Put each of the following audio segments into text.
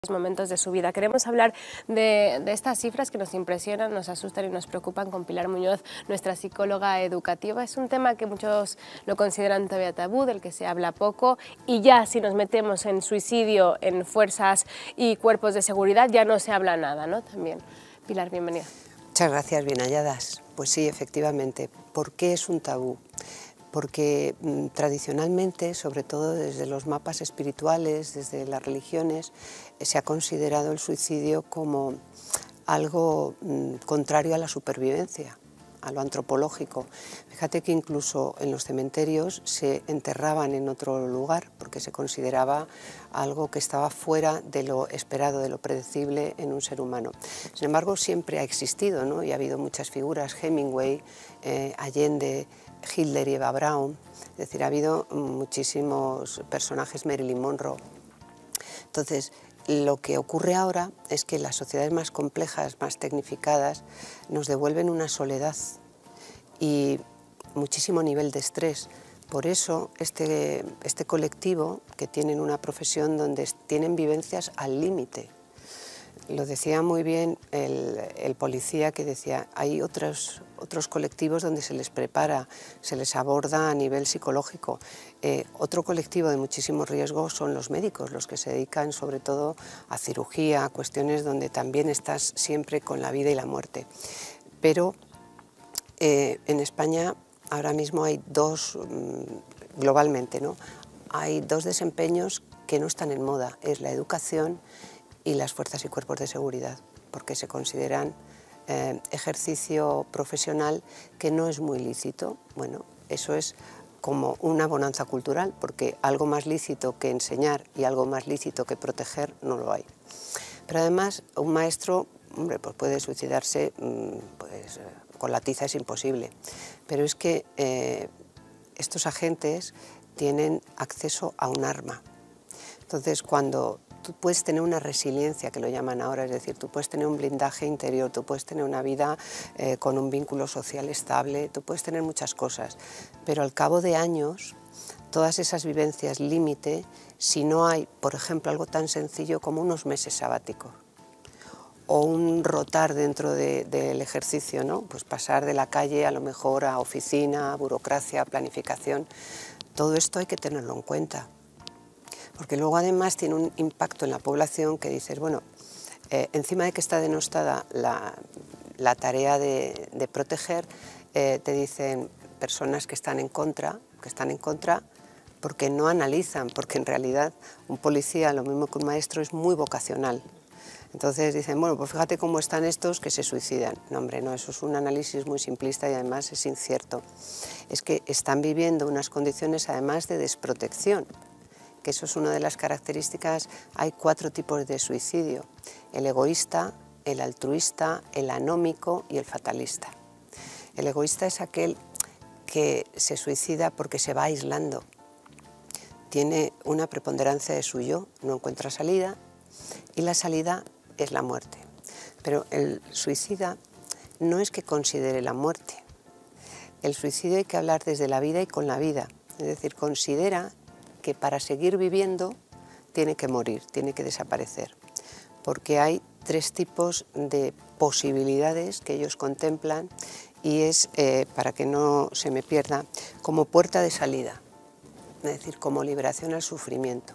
momentos de su vida. Queremos hablar de estas cifras que nos impresionan, nos asustan y nos preocupan con Pilar Muñoz, nuestra psicóloga educativa. Es un tema que muchos lo consideran todavía tabú, del que se habla poco, y ya si nos metemos en suicidio, en fuerzas y cuerpos de seguridad, ya no se habla nada, ¿no? También. Pilar, bienvenida. Muchas gracias, bien halladas. Pues sí, efectivamente. ¿Por qué es un tabú? Porque tradicionalmente, sobre todo desde los mapas espirituales, desde las religiones, se ha considerado el suicidio como algo contrario a la supervivencia, a lo antropológico. Fíjate que incluso en los cementerios se enterraban en otro lugar porque se consideraba algo que estaba fuera de lo esperado, de lo predecible en un ser humano. Sin embargo, siempre ha existido, ¿no? Y ha habido muchas figuras, Hemingway, Allende, Hitler y Eva Braun, es decir, ha habido muchísimos personajes, Marilyn Monroe. Entonces, lo que ocurre ahora es que las sociedades más complejas, más tecnificadas, nos devuelven una soledad y muchísimo nivel de estrés. Por eso este colectivo, que tienen una profesión donde tienen vivencias al límite. Lo decía muy bien el policía, que decía, hay otros colectivos donde se les prepara, se les aborda a nivel psicológico. Otro colectivo de muchísimo riesgo son los médicos, los que se dedican sobre todo a cirugía, a cuestiones donde también estás siempre con la vida y la muerte. Pero en España ahora mismo hay globalmente, ¿no? Hay dos desempeños que no están en moda, es la educación y las fuerzas y cuerpos de seguridad, porque se consideran ejercicio profesional que no es muy lícito. Bueno, eso es como una bonanza cultural, porque algo más lícito que enseñar y algo más lícito que proteger no lo hay. Pero además un maestro, hombre, pues puede suicidarse, con la tiza es imposible, pero es que estos agentes tienen acceso a un arma. Entonces, cuando tú puedes tener una resiliencia, que lo llaman ahora, es decir, tú puedes tener un blindaje interior, tú puedes tener una vida con un vínculo social estable, tú puedes tener muchas cosas, pero al cabo de años, todas esas vivencias límite, si no hay, por ejemplo, algo tan sencillo como unos meses sabáticos, o un rotar dentro del ejercicio, ¿no? Pues pasar de la calle a lo mejor a oficina, a burocracia, a planificación, todo esto hay que tenerlo en cuenta. Porque luego además tiene un impacto en la población que dices, bueno, encima de que está denostada la tarea de proteger, te dicen personas que están en contra porque no analizan, porque en realidad un policía, lo mismo que un maestro, es muy vocacional. Entonces dicen, bueno, pues fíjate cómo están estos que se suicidan. No, hombre, no, eso es un análisis muy simplista y además es incierto. Es que están viviendo unas condiciones además de desprotección, que eso es una de las características. Hay 4 tipos de suicidio: el egoísta, el altruista, el anómico y el fatalista. El egoísta es aquel que se suicida porque se va aislando, tiene una preponderancia de su yo, no encuentra salida y la salida es la muerte. Pero el suicida no es que considere la muerte, el suicidio hay que hablar desde la vida y con la vida, es decir, considera que para seguir viviendo tiene que morir, tiene que desaparecer, porque hay 3 tipos de posibilidades que ellos contemplan y es, para que no se me pierda, como puerta de salida, es decir, como liberación al sufrimiento,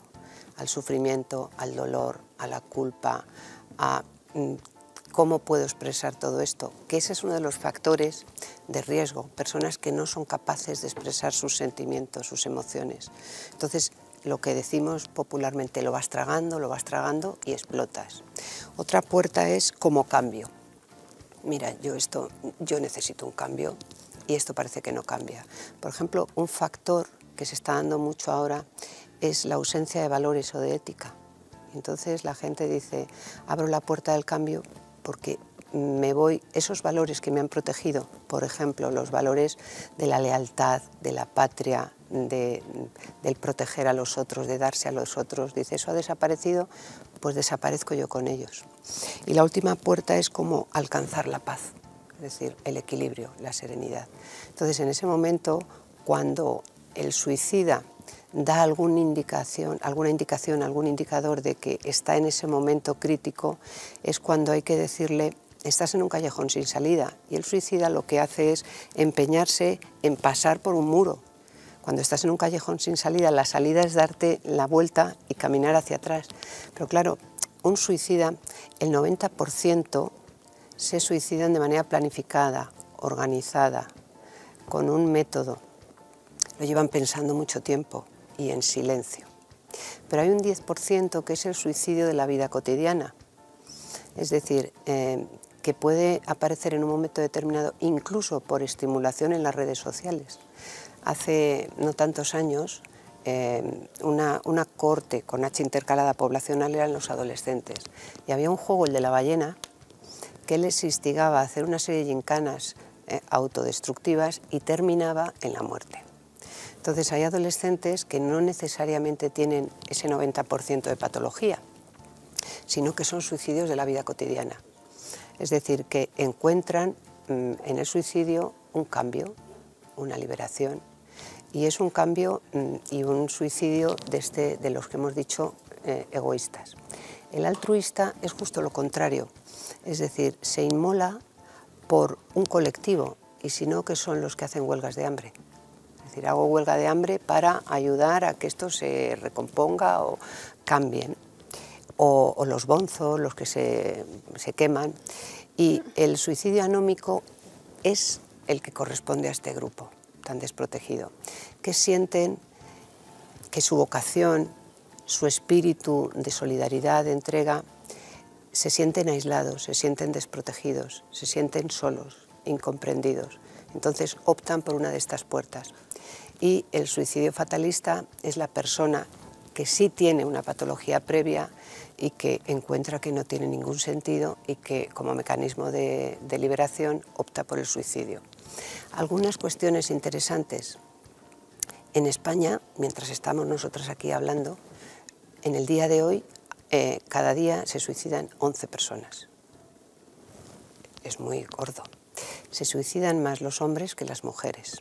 al dolor, a la culpa, a cómo puedo expresar todo esto, que ese es uno de los factores de riesgo, personas que no son capaces de expresar sus sentimientos, sus emociones. Entonces, lo que decimos popularmente, lo vas tragando y explotas. Otra puerta es como cambio. Mira, yo necesito un cambio y esto parece que no cambia. Por ejemplo, un factor que se está dando mucho ahora es la ausencia de valores o de ética. Entonces la gente dice, abro la puerta del cambio porque me voy, esos valores que me han protegido, por ejemplo, los valores de la lealtad, de la patria, del proteger a los otros, de darse a los otros, dice, eso ha desaparecido, pues desaparezco yo con ellos. Y la última puerta es como alcanzar la paz, es decir, el equilibrio, la serenidad. Entonces, en ese momento, cuando el suicida da alguna indicación, algún indicador de que está en ese momento crítico, es cuando hay que decirle: estás en un callejón sin salida. Y el suicida lo que hace es empeñarse en pasar por un muro. Cuando estás en un callejón sin salida, la salida es darte la vuelta y caminar hacia atrás. Pero claro, un suicida, el 90% se suicidan de manera planificada, organizada, con un método. Lo llevan pensando mucho tiempo y en silencio. Pero hay un 10% que es el suicidio de la vida cotidiana. Es decir, que puede aparecer en un momento determinado, incluso por estimulación en las redes sociales. Hace no tantos años, una cohorte con H intercalada poblacional eran los adolescentes. Y había un juego, el de la ballena, que les instigaba a hacer una serie de gincanas autodestructivas y terminaba en la muerte. Entonces hay adolescentes que no necesariamente tienen ese 90% de patología, sino que son suicidios de la vida cotidiana. Es decir, que encuentran en el suicidio un cambio, una liberación, y es un cambio y un suicidio de los que hemos dicho egoístas. El altruista es justo lo contrario, es decir, se inmola por un colectivo, y si no, que son los que hacen huelgas de hambre. Es decir, hago huelga de hambre para ayudar a que esto se recomponga o cambien. O los bonzos, los que se queman. Y el suicidio anómico es el que corresponde a este grupo tan desprotegido, que sienten que su vocación, su espíritu de solidaridad, de entrega, se sienten aislados, se sienten desprotegidos, se sienten solos, incomprendidos. Entonces optan por una de estas puertas. Y el suicidio fatalista es la persona que sí tiene una patología previa y que encuentra que no tiene ningún sentido y que como mecanismo de liberación opta por el suicidio. Algunas cuestiones interesantes. En España, mientras estamos nosotros aquí hablando, en el día de hoy, cada día se suicidan 11 personas. Es muy gordo. Se suicidan más los hombres que las mujeres.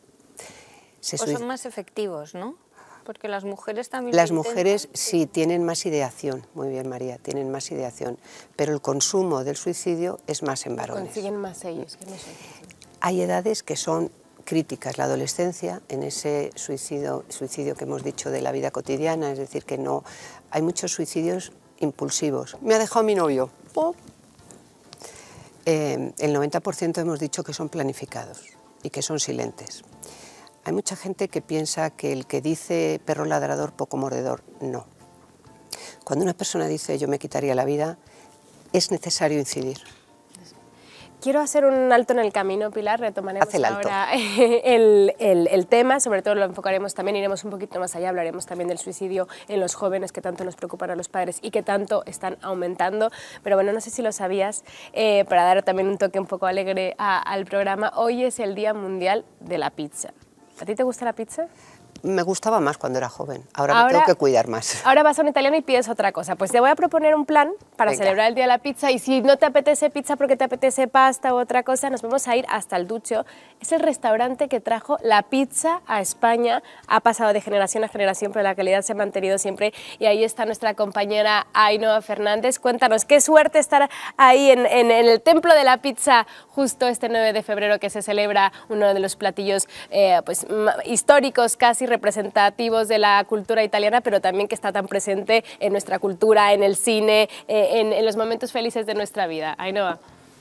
Son más efectivos, ¿no? Porque las mujeres también... Las mujeres sí tienen más ideación, muy bien María, tienen más ideación, pero el consumo del suicidio es más en varones. Consiguen más ellos que nosotros. Hay edades que son críticas, la adolescencia, en ese suicidio que hemos dicho de la vida cotidiana, es decir, que no hay muchos suicidios impulsivos. Me ha dejado mi novio. ¡Oh! El 90% hemos dicho que son planificados y que son silentes. Hay mucha gente que piensa que el que dice perro ladrador, poco mordedor, no. Cuando una persona dice yo me quitaría la vida, es necesario incidir. Quiero hacer un alto en el camino, Pilar, retomaremos ahora el tema, sobre todo lo enfocaremos también, iremos un poquito más allá, hablaremos también del suicidio en los jóvenes que tanto nos preocupan a los padres y que tanto están aumentando, pero bueno, no sé si lo sabías, para dar también un toque un poco alegre al programa, hoy es el Día Mundial de la Pizza. ¿A ti te gusta la pizza? Me gustaba más cuando era joven, ahora me tengo que cuidar más. Ahora vas a un italiano y pides otra cosa. Pues te voy a proponer un plan para celebrar el Día de la Pizza y si no te apetece pizza porque te apetece pasta u otra cosa, nos vamos a ir hasta el Duccio. Es el restaurante que trajo la pizza a España, ha pasado de generación a generación, pero la calidad se ha mantenido siempre y ahí está nuestra compañera Ainhoa Fernández. Cuéntanos, qué suerte estar ahí en el Templo de la Pizza justo este 9 de febrero que se celebra uno de los platillos pues, históricos casi representativos de la cultura italiana, pero también que está tan presente en nuestra cultura, en el cine, en los momentos felices de nuestra vida. Ainhoa.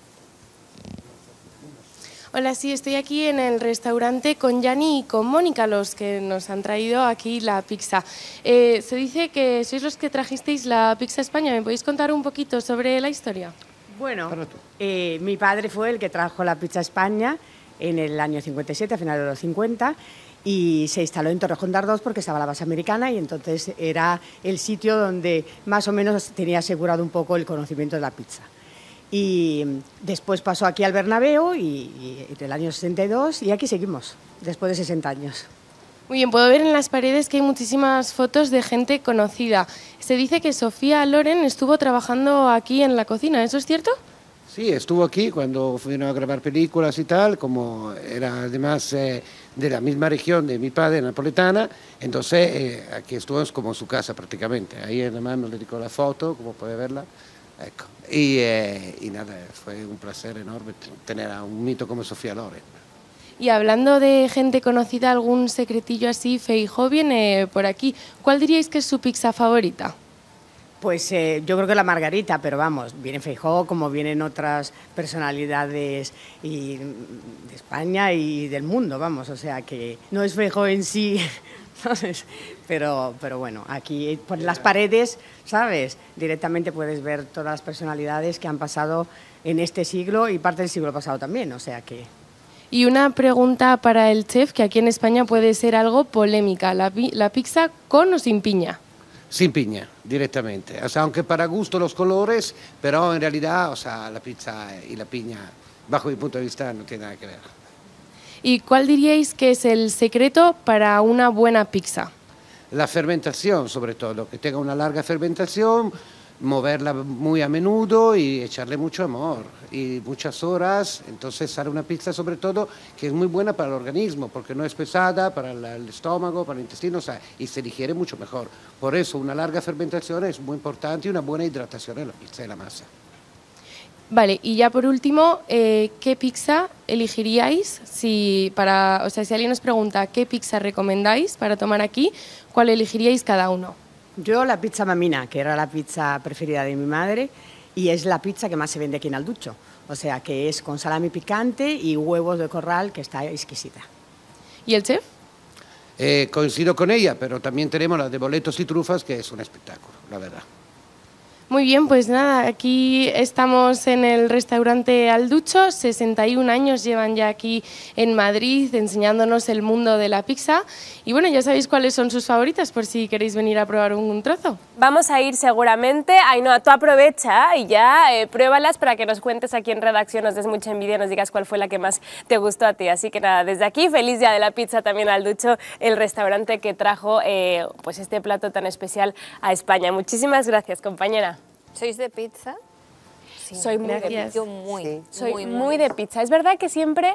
Hola, sí, estoy aquí en el restaurante con Gianni y con Mónica, los que nos han traído aquí la pizza. Se dice que sois los que trajisteis la pizza a España. ¿Me podéis contar un poquito sobre la historia? Bueno, mi padre fue el que trajo la pizza a España en el año 57, a finales de los 50, y se instaló en Torrejón de Ardoz porque estaba la base americana y entonces era el sitio donde más o menos tenía asegurado un poco el conocimiento de la pizza. Y después pasó aquí al Bernabéu y en el año 62 y aquí seguimos, después de 60 años. Muy bien, puedo ver en las paredes que hay muchísimas fotos de gente conocida. Se dice que Sofía Loren estuvo trabajando aquí en la cocina, ¿eso es cierto? Sí, estuvo aquí cuando vino a grabar películas y tal, como era además de la misma región de mi padre, napoletana, entonces aquí estuvo como su casa prácticamente. Ahí además me dedicó la foto, como puede verla. Ecco. Y nada, fue un placer enorme tener a un mito como Sofía Loren. Y hablando de gente conocida, algún secretillo así, Feijóo viene por aquí. ¿Cuál diríais que es su pizza favorita? Pues yo creo que la margarita, pero vamos, viene Feijóo como vienen otras personalidades de España y del mundo, vamos, o sea que no es Feijóo en sí, ¿sabes? Pero bueno, aquí por las paredes, ¿sabes? Directamente puedes ver todas las personalidades que han pasado en este siglo y parte del siglo pasado también, o sea que... Y una pregunta para el chef, que aquí en España puede ser algo polémica, ¿la pizza con o sin piña? Sin piña, directamente. O sea, aunque para gusto los colores, pero en realidad, o sea, la pizza y la piña, bajo mi punto de vista, no tiene nada que ver. ¿Y cuál diríais que es el secreto para una buena pizza? La fermentación, sobre todo, que tenga una larga fermentación, moverla muy a menudo y echarle mucho amor y muchas horas. Entonces sale una pizza, sobre todo, que es muy buena para el organismo, porque no es pesada para el estómago, para el intestino, o sea, y se digiere mucho mejor. Por eso una larga fermentación es muy importante y una buena hidratación de la pizza y la masa. Vale, y ya por último, ¿qué pizza elegiríais? Si alguien os pregunta qué pizza recomendáis para tomar aquí, ¿cuál elegiríais cada uno? Yo la pizza mamina, que era la pizza preferida de mi madre, y es la pizza que más se vende aquí en Alducho. O sea, que es con salami picante y huevos de corral, que está exquisita. ¿Y el chef? Coincido con ella, pero también tenemos la de boletos y trufas, que es un espectáculo, la verdad. Muy bien, pues nada, aquí estamos en el restaurante Alducho, 61 años llevan ya aquí en Madrid enseñándonos el mundo de la pizza y bueno, ya sabéis cuáles son sus favoritas por si queréis venir a probar un trozo. Vamos a ir seguramente. Ainhoa, tú aprovecha y ya pruébalas para que nos cuentes aquí en redacción, nos des mucha envidia, nos digas cuál fue la que más te gustó a ti. Así que nada, desde aquí, feliz día de la pizza también al Ducho, el restaurante que trajo pues este plato tan especial a España. Muchísimas gracias, compañera. ¿Sois de pizza? Sí, soy muy de pizza. Yo muy, soy muy de pizza. Es verdad que siempre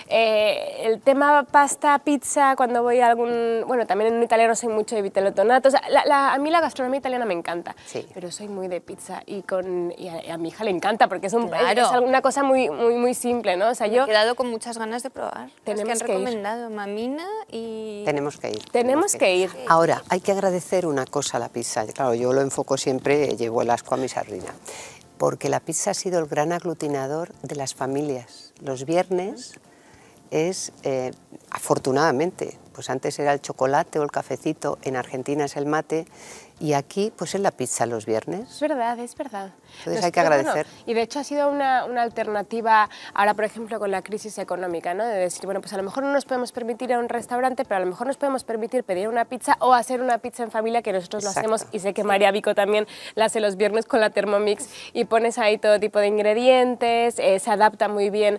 el tema pasta, pizza, cuando voy a algún... Bueno, también en un italiano soy mucho de vitello tonato. O sea, a mí la gastronomía italiana me encanta, pero soy muy de pizza y a mi hija le encanta porque es una cosa muy simple, ¿no? O sea, yo... Me he quedado con muchas ganas de probar. Tenemos que han recomendado mamina y... Tenemos que ir. Tenemos que ir. Ahora, hay que agradecer una cosa a la pizza. Claro, yo lo enfoco siempre, llevo el asco a mi sardina. Porque la pizza ha sido el gran aglutinador de las familias. Los viernes es, afortunadamente, pues antes era el chocolate o el cafecito, en Argentina es el mate, y aquí pues es la pizza los viernes. Es verdad, es verdad. Entonces hay que agradecer. Bueno, y de hecho ha sido una alternativa ahora, por ejemplo, con la crisis económica, ¿no? De decir, bueno, pues a lo mejor no nos podemos permitir ir a un restaurante, pero a lo mejor nos podemos permitir pedir una pizza o hacer una pizza en familia, que nosotros lo hacemos, y sé que María Vico también la hace los viernes con la Thermomix, y pones ahí todo tipo de ingredientes, se adapta muy bien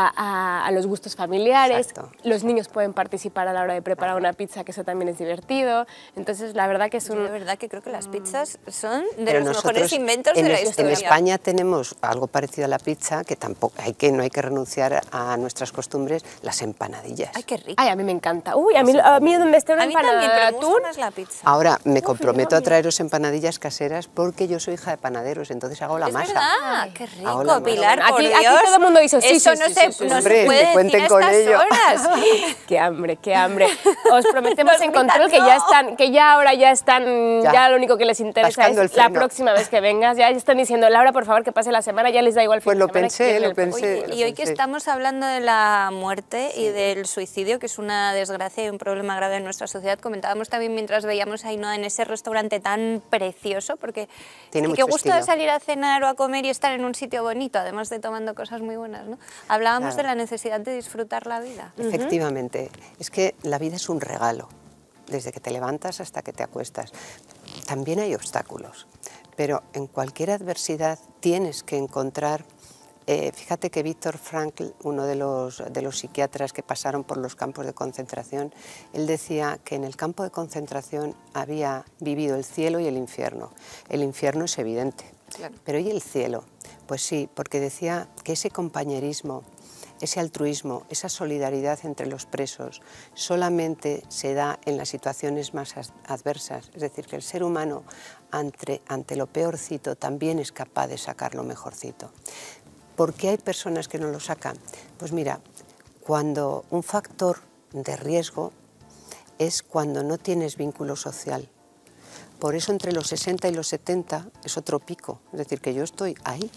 a los gustos familiares. Exacto. Los niños pueden participar a la hora de preparar una pizza, que eso también es divertido. Entonces, la verdad que es un... De verdad que creo que las pizzas son de los mejores inventos de la historia. En España tenemos algo parecido a la pizza, que tampoco no hay que renunciar a nuestras costumbres, las empanadillas. Ay, qué rico. Ay, a mí me encanta. Uy, a mí donde esté una empanada de atún... la pizza. Ahora me comprometo a traeros empanadillas caseras porque yo soy hija de panaderos, entonces hago la masa. Es verdad, qué Hago la rico, Pilar, masa. por Aquí Dios. todo el mundo dice sí, eso sí, no sí, se, sí, no hombre, se puede que decir cuenten a con estas ello. horas. Qué hambre, qué hambre. Os prometemos encontrarlo, que ya ahora ya están, ya lo único que les interesa Tascando es la próxima vez que vengas. Ya están diciendo, Laura, por favor, que pase la semana, ya les da igual fin Pues de semana. lo pensé. Oye, y hoy que estamos hablando de la muerte y del suicidio, que es una desgracia y un problema grave en nuestra sociedad, comentábamos también mientras veíamos a Ainhoa en ese restaurante tan precioso, porque tiene qué mucho gusto de salir a cenar o a comer y estar en un sitio bonito, además de tomando cosas muy buenas, ¿no? Hablábamos de la necesidad de disfrutar la vida. Efectivamente, es que la vida es un regalo, desde que te levantas hasta que te acuestas. También hay obstáculos, pero en cualquier adversidad tienes que encontrar... fíjate que Viktor Frankl, uno de los psiquiatras que pasaron por los campos de concentración, él decía que en el campo de concentración había vivido el cielo y el infierno. El infierno es evidente, claro. Pero ¿y el cielo? Pues sí, porque decía que ese compañerismo, ese altruismo, esa solidaridad entre los presos solamente se da en las situaciones más adversas. Es decir, que el ser humano ante lo peorcito también es capaz de sacar lo mejorcito. ¿Por qué hay personas que no lo sacan? Pues mira, cuando un factor de riesgo es cuando no tienes vínculo social. Por eso entre los 60 y los 70 es otro pico, es decir, que yo estoy ahí.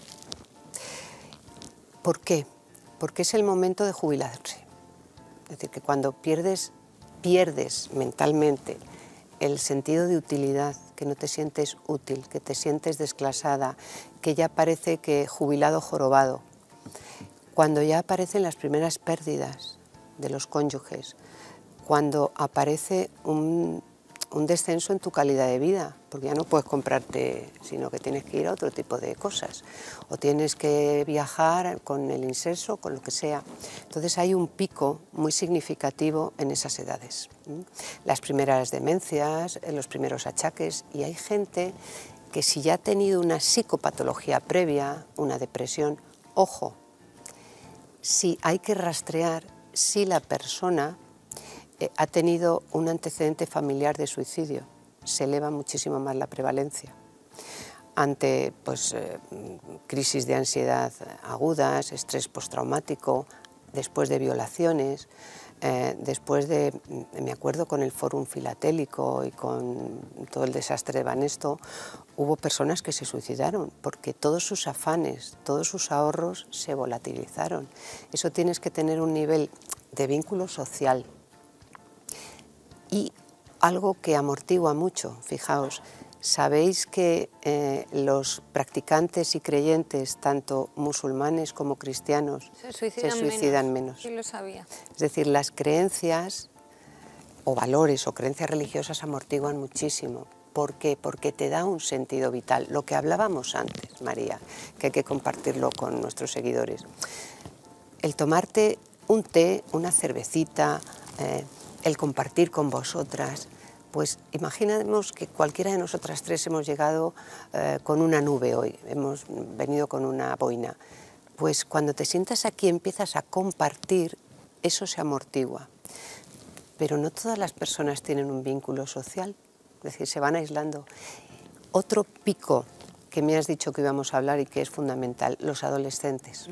¿Por qué? Porque es el momento de jubilarse. Es decir, que cuando pierdes mentalmente el sentido de utilidad, que no te sientes útil, que te sientes desclasada, que ya parece que jubilado jorobado, cuando ya aparecen las primeras pérdidas de los cónyuges, cuando aparece un descenso en tu calidad de vida, porque ya no puedes comprarte, sino que tienes que ir a otro tipo de cosas, o tienes que viajar con el inserso, con lo que sea. Entonces hay un pico muy significativo en esas edades. Las primeras demencias, los primeros achaques, y hay gente que si ya ha tenido una psicopatología previa, una depresión, ojo, si hay que rastrear si la persona ha tenido un antecedente familiar de suicidio, se eleva muchísimo más la prevalencia. Ante crisis de ansiedad agudas, estrés postraumático, después de violaciones, me acuerdo con el Fórum Filatélico y con todo el desastre de Banesto, hubo personas que se suicidaron porque todos sus afanes, todos sus ahorros se volatilizaron. Eso tienes que tener un nivel de vínculo social. Y algo que amortigua mucho, fijaos, sabéis que los practicantes y creyentes, tanto musulmanes como cristianos, se suicidan menos. Sí, lo sabía. Es decir, las creencias o valores o creencias religiosas amortiguan muchísimo. ¿Por qué? Porque te da un sentido vital. Lo que hablábamos antes, María, que hay que compartirlo con nuestros seguidores. El tomarte un té, una cervecita, el compartir con vosotras, pues imaginemos que cualquiera de nosotras tres hemos llegado con una nube hoy, hemos venido con una boina. Pues cuando te sientas aquí empiezas a compartir, eso se amortigua. Pero no todas las personas tienen un vínculo social, es decir, se van aislando. Otro pico que me has dicho que íbamos a hablar y que es fundamental, los adolescentes.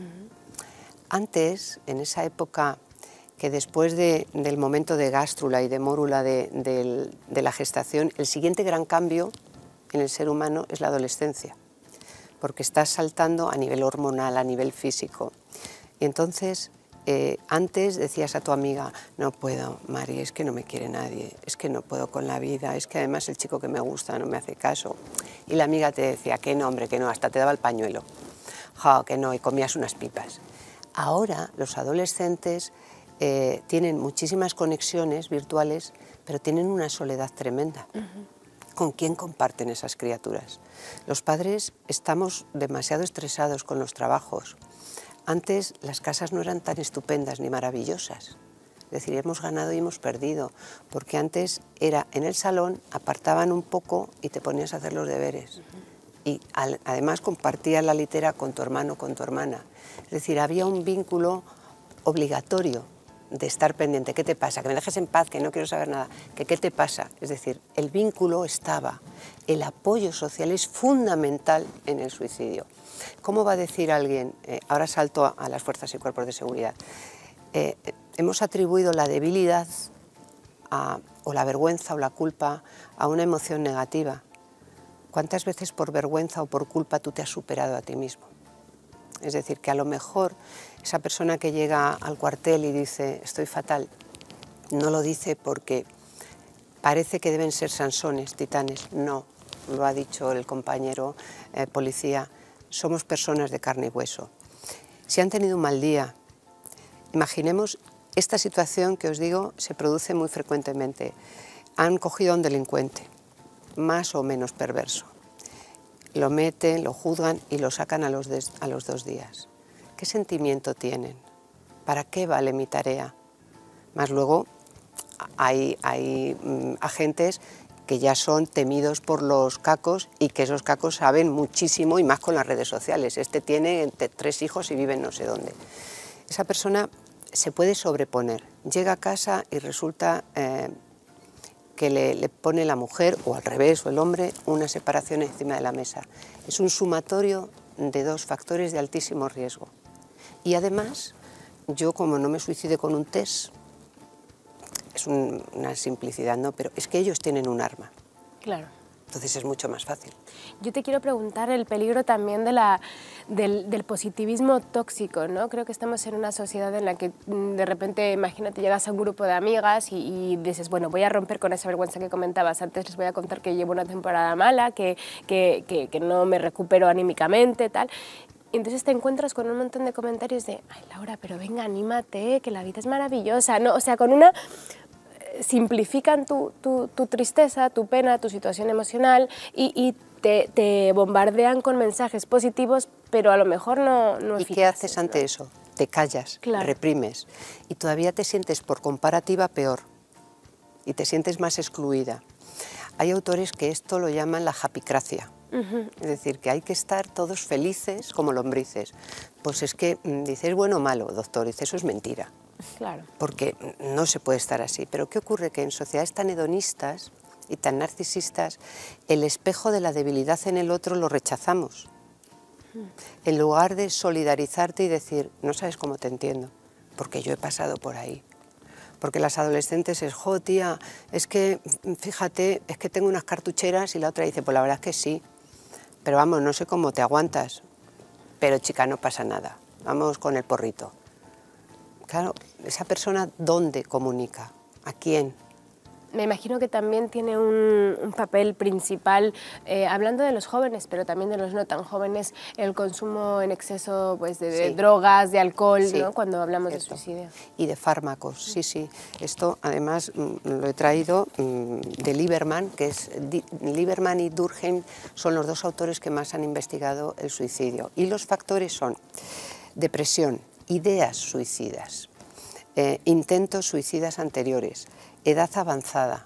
Antes, en esa época que después del momento de gástrula y de mórula de la gestación, el siguiente gran cambio en el ser humano es la adolescencia, porque estás saltando a nivel hormonal, a nivel físico. Y entonces, antes decías a tu amiga, no puedo, Mari, es que no me quiere nadie, es que no puedo con la vida, es que además el chico que me gusta no me hace caso. Y la amiga te decía, que no, hombre, que no, hasta te daba el pañuelo, que no, y comías unas pipas. Ahora los adolescentes tienen muchísimas conexiones virtuales, pero tienen una soledad tremenda. ¿Con quién comparten esas criaturas? Los padres estamos demasiado estresados con los trabajos. Antes las casas no eran tan estupendas ni maravillosas. Es decir, hemos ganado y hemos perdido, porque antes era en el salón, apartaban un poco y te ponías a hacer los deberes. Y además compartías la litera con tu hermano o con tu hermana. Es decir, había un vínculo obligatorio de estar pendiente. ¿Qué te pasa? Que me dejes en paz, que no quiero saber nada. ¿Qué te pasa? Es decir, el vínculo estaba. El apoyo social es fundamental en el suicidio. ¿Cómo va a decir alguien? Ahora salto a las fuerzas y cuerpos de seguridad. Hemos atribuido la debilidad o la vergüenza o la culpa a una emoción negativa. ¿Cuántas veces por vergüenza o por culpa tú te has superado a ti mismo? Es decir, que a lo mejor esa persona que llega al cuartel y dice estoy fatal, no lo dice porque parece que deben ser Sansones, titanes. No, lo ha dicho el compañero policía, somos personas de carne y hueso. Si han tenido un mal día, imaginemos esta situación que os digo se produce muy frecuentemente. Han cogido a un delincuente, más o menos perverso. Lo meten, lo juzgan y lo sacan a los 2 días. ¿Qué sentimiento tienen? ¿Para qué vale mi tarea? Más luego hay agentes que ya son temidos por los cacos y que esos cacos saben muchísimo y más con las redes sociales. Este tiene 3 hijos y vive en no sé dónde. Esa persona se puede sobreponer, llega a casa y resulta que le pone la mujer, o al revés, o el hombre, una separación encima de la mesa. Es un sumatorio de 2 factores de altísimo riesgo. Y además, yo como no me suicide con un test, es una simplicidad, ¿no? Pero es que ellos tienen un arma. Claro. Entonces es mucho más fácil. Yo te quiero preguntar el peligro también del positivismo tóxico, ¿no? Creo que estamos en una sociedad en la que de repente, imagínate, llegas a un grupo de amigas y dices, bueno, voy a romper con esa vergüenza que comentabas. Antes les voy a contar que llevo una temporada mala, que no me recupero anímicamente, tal. Y entonces te encuentras con un montón de comentarios de, ay, Laura, pero venga, anímate, que la vida es maravillosa, ¿no? O sea, con una... simplifican tu tristeza, tu pena, tu situación emocional y te bombardean con mensajes positivos, pero a lo mejor no eficaces. ¿Y qué haces ante eso? Te callas, claro, reprimes y todavía te sientes por comparativa peor y te sientes más excluida. Hay autores que esto lo llaman la japicracia. Es decir, que hay que estar todos felices como lombrices. Pues es que dices, bueno o malo, doctor, dice, eso es mentira. Claro. Porque no se puede estar así. Pero ¿qué ocurre? Que en sociedades tan hedonistas y tan narcisistas, el espejo de la debilidad en el otro lo rechazamos. En lugar de solidarizarte y decir, no sabes cómo te entiendo, porque yo he pasado por ahí. Porque las adolescentes es, jo, tía, es que, fíjate, es que tengo unas cartucheras y la otra dice, pues la verdad es que sí, pero vamos, no sé cómo te aguantas, pero chica, no pasa nada, vamos con el porrito. Claro, esa persona, ¿dónde comunica? ¿A quién? Me imagino que también tiene un papel principal, hablando de los jóvenes, pero también de los no tan jóvenes, el consumo en exceso pues, de drogas, de alcohol, sí, ¿no? Cuando hablamos cierto. de suicidio. Y de fármacos, sí, sí. Esto además lo he traído de Lieberman, que es Lieberman y Durkheim son los 2 autores que más han investigado el suicidio. Y los factores son depresión, ideas suicidas, intentos suicidas anteriores, edad avanzada,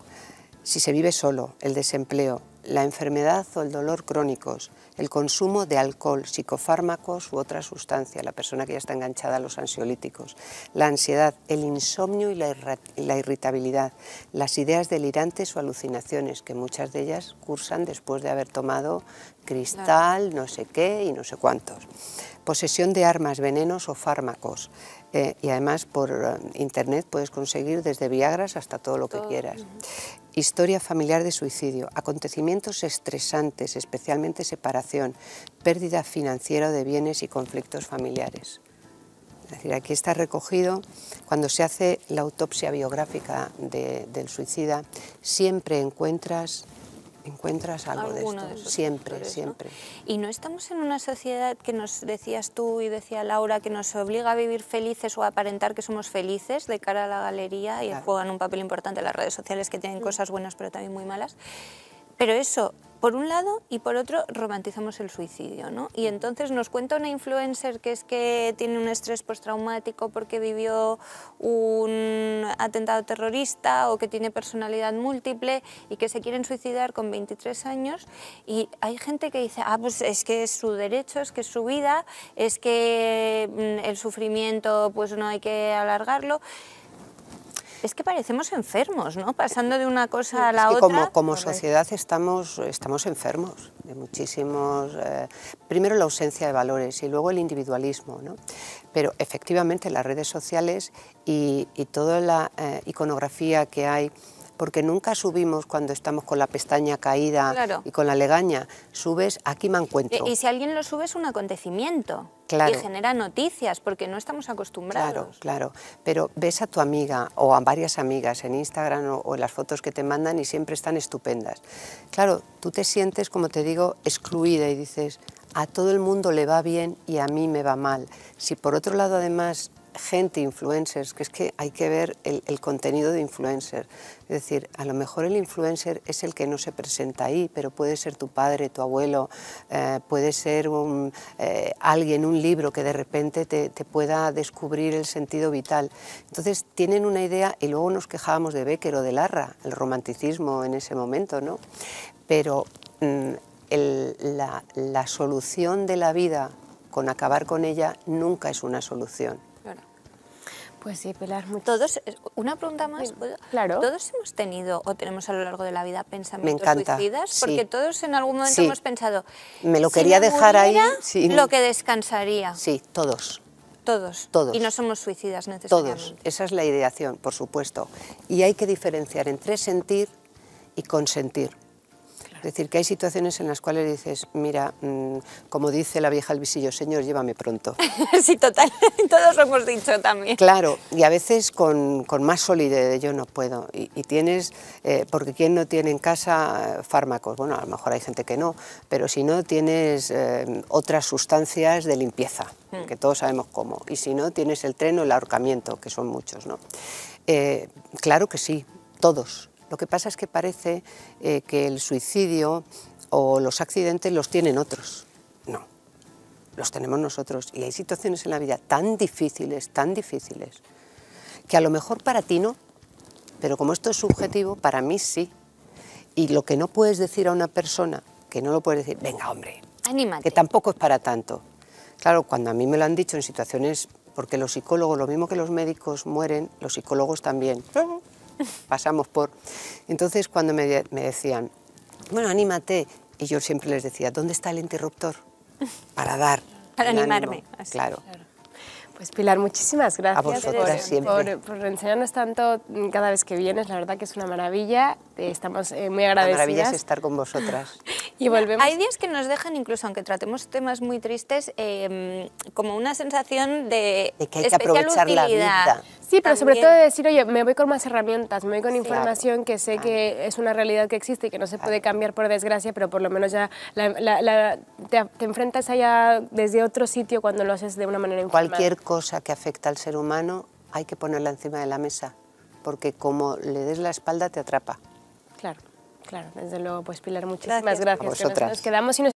si se vive solo, el desempleo, la enfermedad o el dolor crónicos, el consumo de alcohol, psicofármacos u otra sustancia, la persona que ya está enganchada a los ansiolíticos, la ansiedad, el insomnio y la irritabilidad, las ideas delirantes o alucinaciones, que muchas de ellas cursan después de haber tomado cristal, no sé qué y no sé cuántos. Posesión de armas, venenos o fármacos. Y además por internet puedes conseguir desde Viagras hasta todo lo que quieras. Historia familiar de suicidio, acontecimientos estresantes, especialmente separación, pérdida financiera de bienes y conflictos familiares. Es decir, aquí está recogido, cuando se hace la autopsia biográfica del suicida, siempre encuentras algo de esto, siempre, factores, siempre. ¿no? Y no estamos en una sociedad que nos decías tú y decía Laura, que nos obliga a vivir felices o a aparentar que somos felices de cara a la galería y juegan un papel importante las redes sociales que tienen cosas buenas pero también muy malas. Pero eso, por un lado, y por otro, romantizamos el suicidio, ¿no? Y entonces nos cuenta una influencer que es que tiene un estrés postraumático porque vivió un atentado terrorista o que tiene personalidad múltiple y que se quieren suicidar con 23 años y hay gente que dice, pues es que es su derecho, es que es su vida, es que el sufrimiento pues no hay que alargarlo. Es que parecemos enfermos, ¿no? Pasando de una cosa a la otra. Como sociedad estamos enfermos de muchísimos... primero la ausencia de valores y luego el individualismo, ¿no? Pero efectivamente las redes sociales y toda la iconografía que hay, porque nunca subimos cuando estamos con la pestaña caída y con la legaña, subes aquí me encuentro. Y si alguien lo sube es un acontecimiento. Claro. Y genera noticias, porque no estamos acostumbrados. Claro, pero ves a tu amiga o a varias amigas en Instagram o en las fotos que te mandan y siempre están estupendas. Claro, tú te sientes, como te digo, excluida y dices, a todo el mundo le va bien y a mí me va mal. Si por otro lado además gente, influencers, que es que hay que ver el contenido de influencer. Es decir, a lo mejor el influencer es el que no se presenta ahí, pero puede ser tu padre, tu abuelo, puede ser alguien, un libro que de repente te pueda descubrir el sentido vital. Entonces tienen una idea, y luego nos quejábamos de Becker o de Larra, el romanticismo en ese momento, ¿no? Pero la solución de la vida con acabar con ella nunca es una solución. Pues sí, Pilar, Todos, una pregunta más, ¿puedo? Claro. ¿Todos hemos tenido o tenemos a lo largo de la vida pensamientos suicidas? Sí. Porque todos en algún momento Sí. hemos pensado, Me lo si quería me dejar ahí, muriera, sí. lo que descansaría. Sí, todos. Todos. Todos. Y no somos suicidas necesariamente. Todos, esa es la ideación, por supuesto. Y hay que diferenciar entre sentir y consentir. Es decir, que hay situaciones en las cuales dices, mira, como dice la vieja al visillo, señor, llévame pronto. Sí, total, todos lo hemos dicho también. Claro, y a veces con más solidez, de yo no puedo. Y tienes, porque ¿quién no tiene en casa fármacos? Bueno, a lo mejor hay gente que no, pero si no, tienes otras sustancias de limpieza, que todos sabemos cómo. Y si no, tienes el tren o el ahorcamiento, que son muchos, ¿no? Claro que sí, todos. Lo que pasa es que parece que el suicidio o los accidentes los tienen otros. No, los tenemos nosotros. Y hay situaciones en la vida tan difíciles, que a lo mejor para ti no, pero como esto es subjetivo, para mí sí. Y lo que no puedes decir a una persona, que no lo puedes decir, venga hombre, anímate, que tampoco es para tanto. Claro, cuando a mí me lo han dicho en situaciones, porque los psicólogos, lo mismo que los médicos mueren, los psicólogos también. Pasamos por... Entonces cuando me decían, bueno, anímate, y yo siempre les decía, ¿dónde está el interruptor? Para dar. para el animarme. ánimo. Claro. Pues Pilar, muchísimas gracias A vosotras siempre. por enseñarnos tanto cada vez que vienes, la verdad que es una maravilla, estamos muy La agradecidas. maravilla es estar con vosotras. Y volvemos. Hay días que nos dejan, incluso aunque tratemos temas muy tristes, como una sensación de que hay que especial aprovechar la utilidad. vida. Sí, pero sobre También. todo decir, oye, me voy con más herramientas, me voy con información que sé claro. que es una realidad que existe y que no se puede cambiar por desgracia, pero por lo menos ya te enfrentas allá desde otro sitio cuando lo haces de una manera informada. Cualquier cosa que afecta al ser humano hay que ponerla encima de la mesa, porque como le des la espalda te atrapa. Claro, claro, desde luego, pues Pilar, muchísimas Gracias. gracias. A vosotras. Nos quedamos y nos